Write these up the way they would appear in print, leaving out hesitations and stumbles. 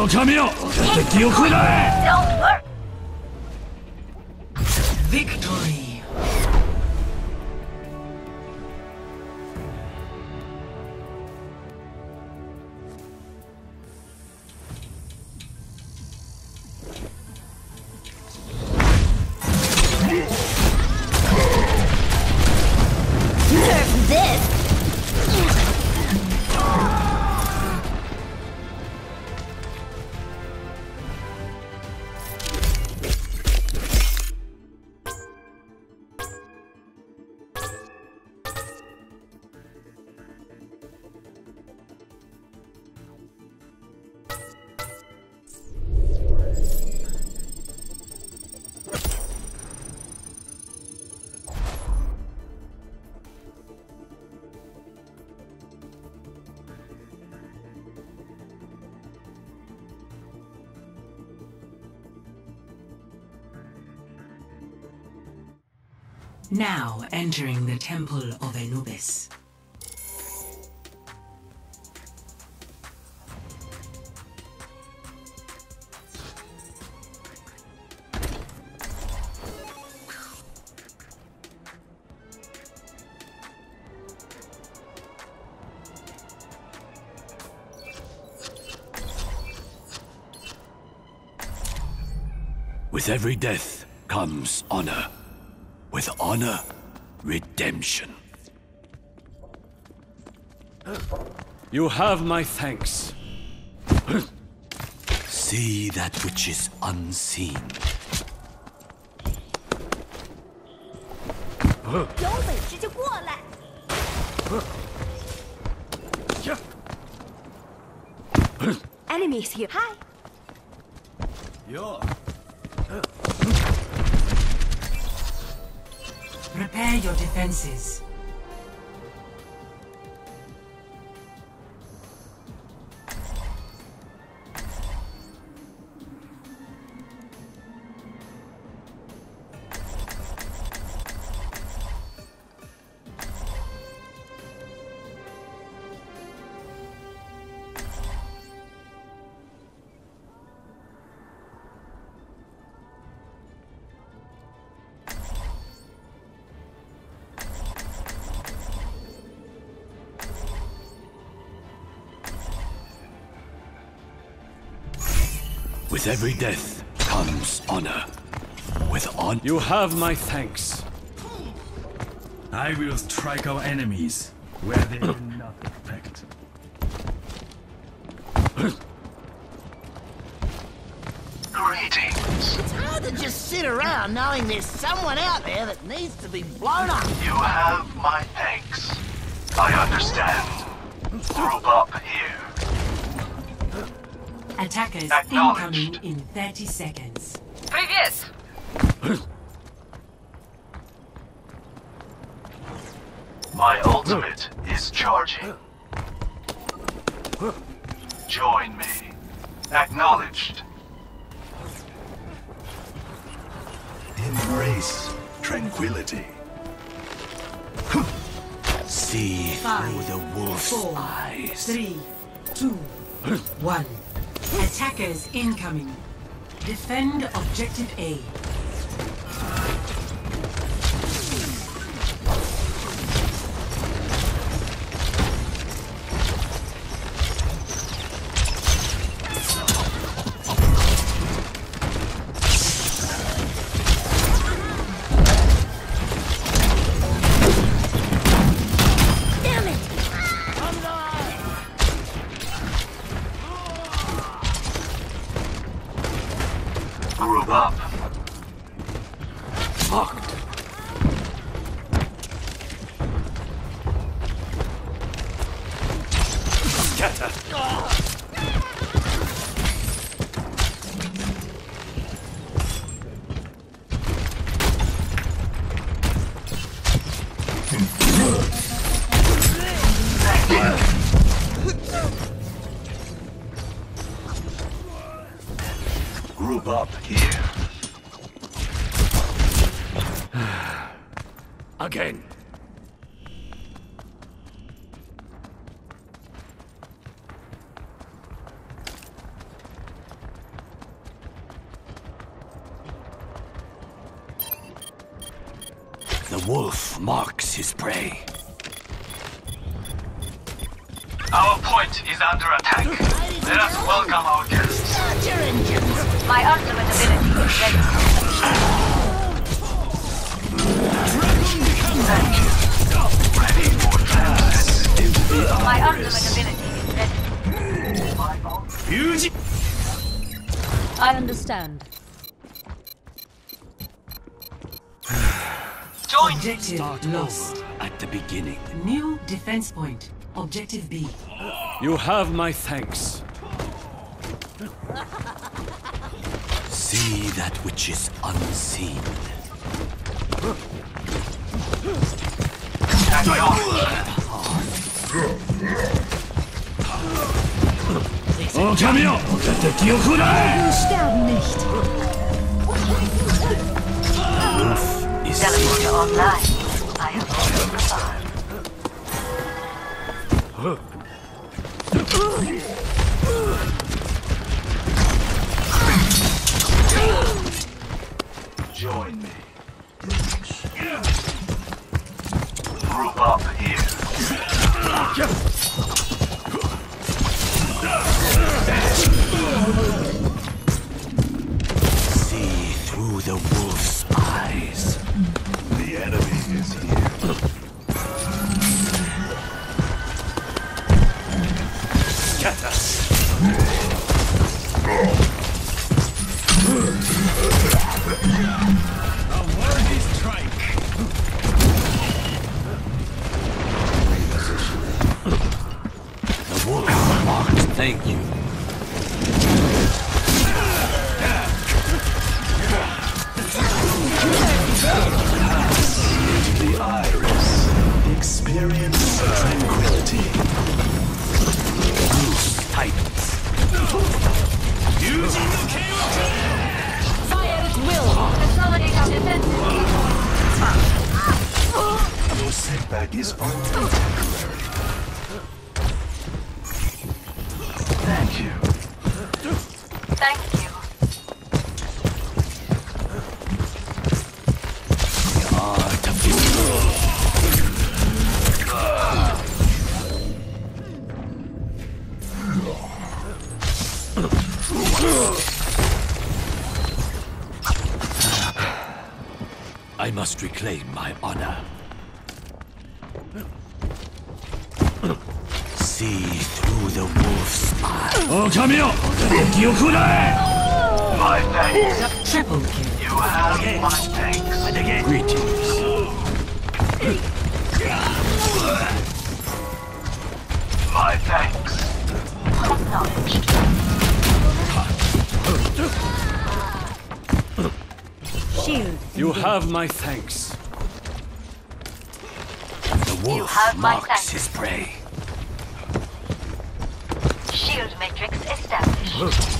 神よ、敵を食らえ。 Victory! Nerf this! Now entering the Temple of Anubis. With every death comes honor. With honor, redemption. You have my thanks. See that which is unseen. 有本事就过来！ Enemies here. Hi. Prepare your defenses. With every death comes honor. With honor. You have my thanks. I will strike our enemies where they will not expect. Greetings. It's hard to just sit around knowing there's someone out there that needs to be blown up. You have my thanks. I understand. Group up here. Attackers incoming in 30 seconds. Привет! My ultimate is charging. Join me. Acknowledged. Embrace tranquility. See through the wolf's 4, eyes. 3, 2, 1. Attackers incoming. Defend objective A. Group up. Locked. Scatter. Group up here. Again. wolf marks his prey. Our point is under attack. Let us welcome our guests. Start your engines. My ultimate ability is ready. Thank you. Ready for transit. My ultimate ability is ready. I understand. Join Objective lost. At the beginning. New defense point. Objective B. You have my thanks. See that which is unseen. Sterben nicht. Is Teleporter online. I have Join me. Group up here. see through the wolf's eyes. The enemy is here. The wolf marks. Thank you. The iris. Experience tranquility. Titans. fire at will. Consolidate our defenses. Your setback is only temporary. Thank you. Thank you. The art of war. I must reclaim my honor. See through the wolf's eyes. My thanks. Triple kill. You have my thanks. And again, greetings. My thanks. Acknowledged. Shield. You have my thanks. The wolf have my marks thanks. his prey. Shield matrix established.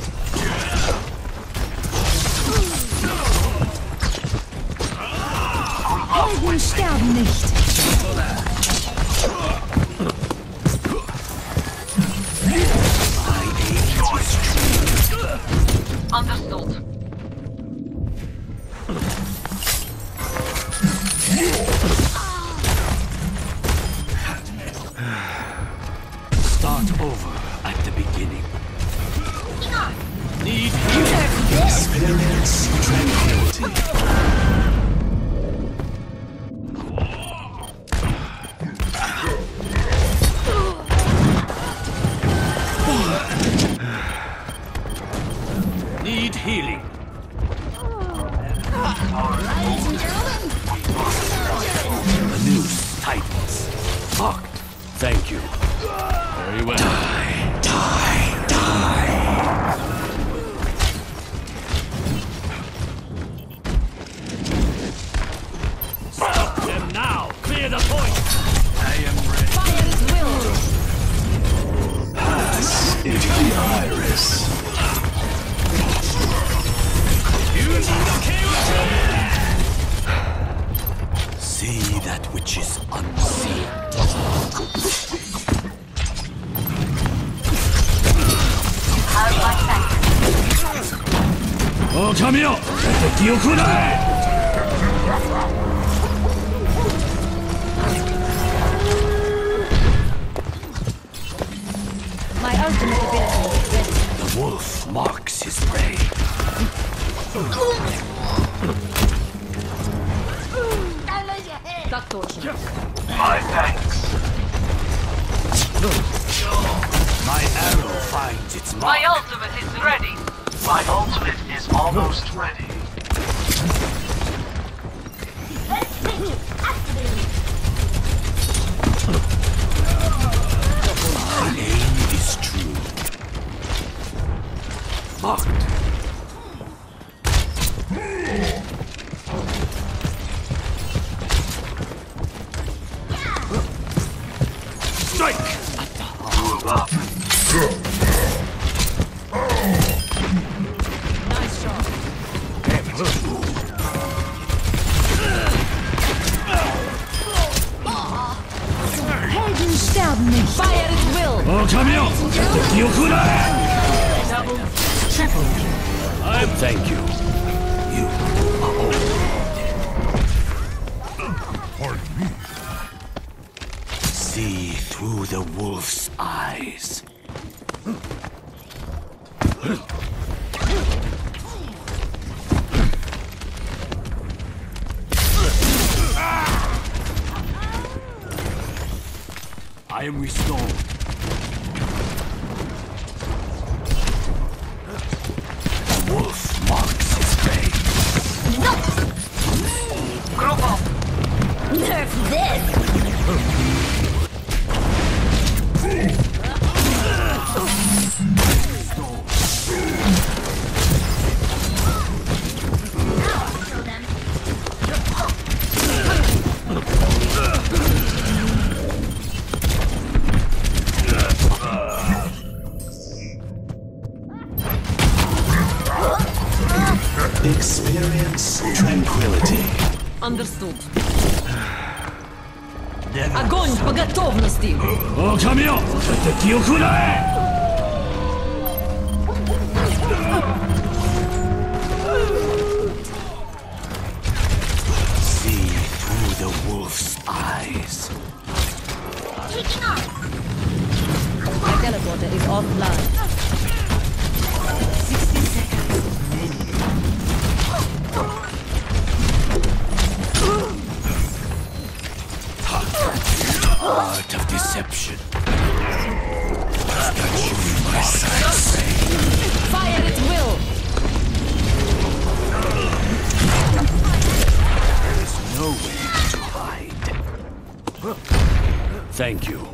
Helden sterben nicht. Understood. Start over at the beginning. Need Experience tranquility. Need healing. The noose tightens. Locked. Thank you. Very well. Die, die, die. Stop them now! Clear the point! I am ready. Fire at will. Pass into the iris. See that which is unseen. Have my thanks. My arrow finds its mark. My ultimate is ready. My ultimate is almost ready. My aim is true. Marked. Strike! Move up. Nice shot. Helden sterben nicht. Fire at will. 狼よ敵を食らえ Double, triple kill. Thank you. You are all dead. See through the wolf's eyes. I am restored. The wolf marks his grave. Group up. Nerf this! Experience tranquility. Understood. Огонь по готовности. 狼よ敵を食らえ See through the wolf's eyes. My teleporter is offline. 60 seconds remaining. Art of deception. Got you in my sights. Fire at will. There's nowhere to hide. Thank you.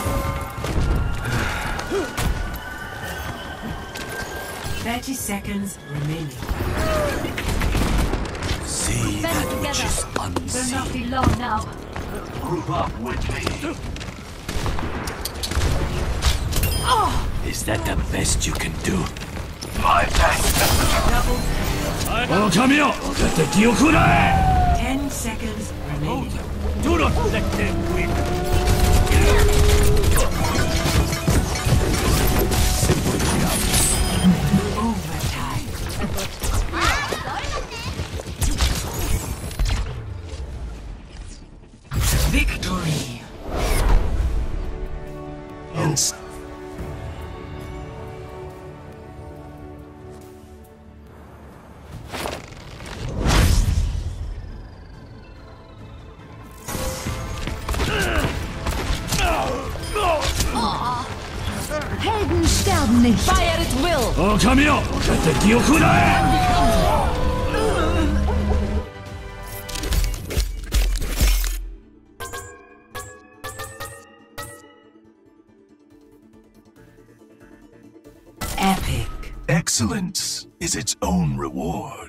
30 seconds remaining. See that which is unseen. be long now. Group up with me. Is that the best you can do? My thanks. 狼よ敵を食らえ 10 seconds remaining. Do not let them win. Overtime. Victory. Hence. Helden sterben nicht. Fire at will. 狼よ敵を食らえ Epic. Excellence is its own reward.